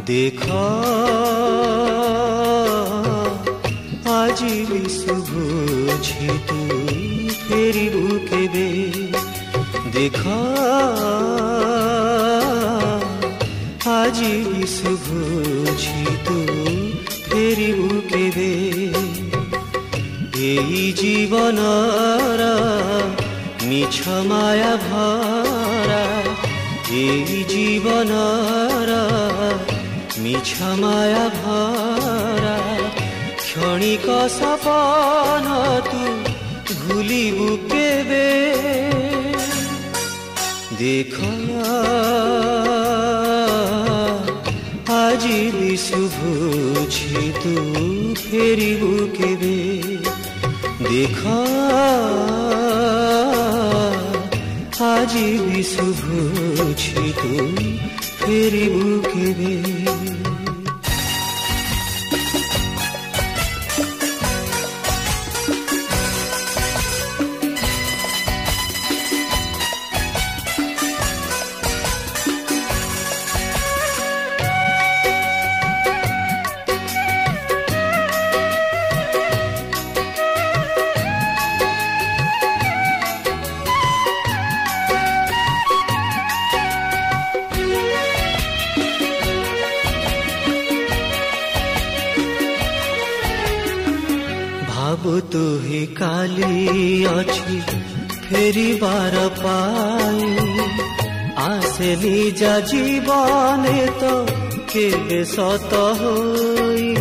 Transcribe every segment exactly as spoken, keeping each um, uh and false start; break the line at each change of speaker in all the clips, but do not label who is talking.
देख আজি বিশু বুঝি তু ফেরিবু কেবে দেখ আজি বিশু বুঝি তু ফেরিবু কেবে এই জীবনর মিছ মায়া ভরা এই জীবনর মিছ মায়া ভরা ক্ষণিক সপন তু ভুলিবু কেবে দেখ আজি বিশু বুঝি তু ফেরিবু কেবে দেখ আজি বিশু বুঝি তু ফেরিবু কেবে तु ही काली अच्छी फेरी बार पाई आसे निजा जीवन तो केबे सत होई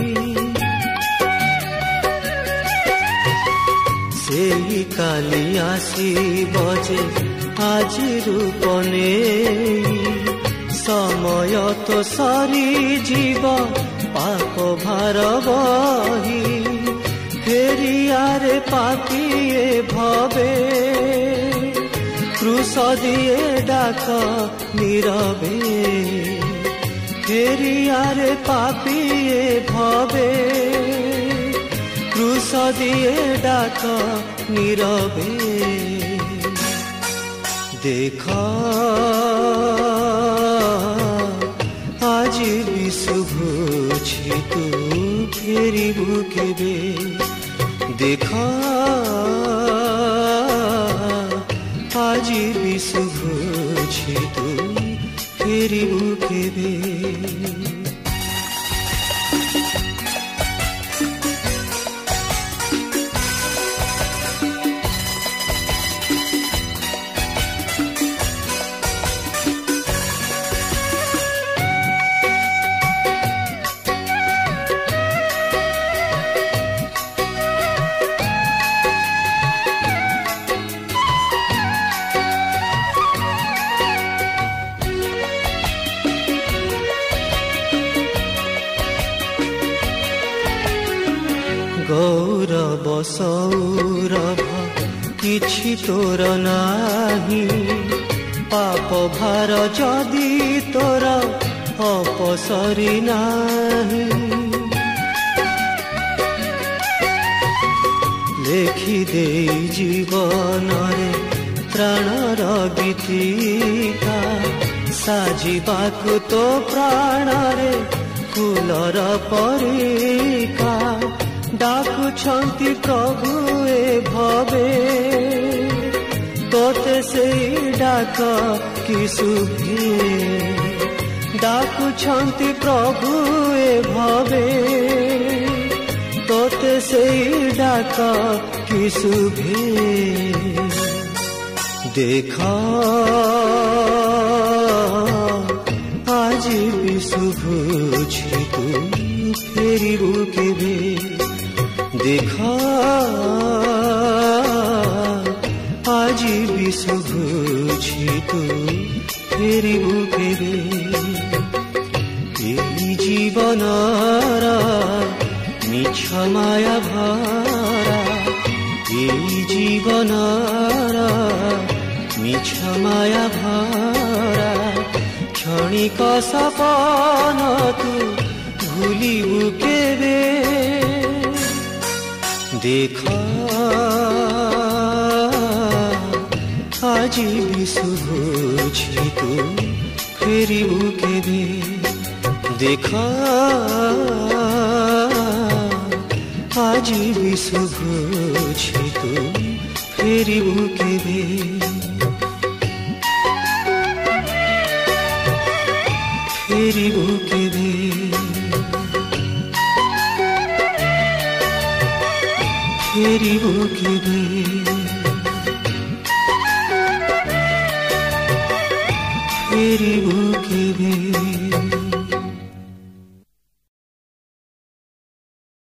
से ही काली आसी बजे आज रूप ने समय तो सरी जीव पाप भार बही फेरियारे पापिए भवे क्रूस दिए डाक नीरवे फेरियारे पापिए भवे क्रूस दिए डाक नीरवे देख আজি বিশু বুঝি তু ফেরিবু কেবে দেখ আজি বিশু বুঝি তু ফেরিবু কেবে गौरव सौरभ किछि तोर नाही पाप भार जदि तोर अपसरी नाही लेखि दे जीवन रे प्राणर गीतिका साजिबाकु तो प्राण रे फूलर परिका डाकुछंती प्रभु ए भवे तोते से डाक कि सुभे डाकुछंती प्रभु ए भवे तोते से डाक कि सुभे देख আজি বিশু বুঝি তু ফেরিবু কেবে देख আজি বিশু বুঝি তু ফেরিবু কেবে এই জীবনর মিছ মায়া ভরা এই জীবনর মিছ মায়া ভরা ক্ষণিক সপন তু ভুলিবু কেবে देख আজি বিশু বুঝি তু ফেরিবু কেবে देखा আজি বিশুভ ছিতু ফেরিব কেবে ফেরিব কেবে ফেরিব কেবে ফেরিব কেবে